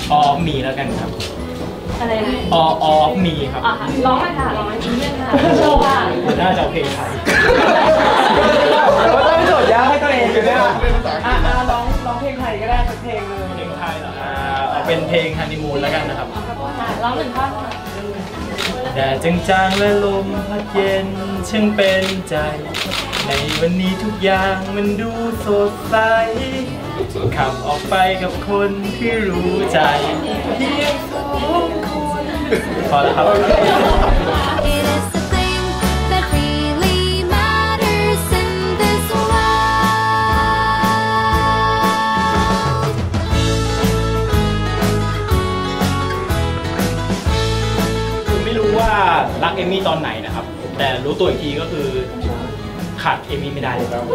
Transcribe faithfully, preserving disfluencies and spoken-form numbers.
All of Me แล้วกันครับอะไรนะ All of Me ครับร้องเลยค่ะร้องให้เพื่อนค่ะโชว์ว่าน่าจะเอาเพลงไทยก็ต้องโจทย์ยากให้ตัวเองอยู่เนี่ยอ่ะร้องร้องเพลงไทยก็ได้สักเพลงนึงเพลงไทยเหรอเอาเป็นเพลงฮันนีมูนแล้วกันนะครับร้องหนึ่งท่อนค่ะแดดจางๆและลมพัดเย็นช่างเป็นใจในวันนี้ทุกอย่างมันดูสดใสขับออกไปกับคนที่รู้ใจเพียงสองคนพอแล้วครับรักเอมี่ตอนไหนนะครับแต่รู้ตัวอีกทีก็คือขาดเอมี่ไม่ได้เลยครับ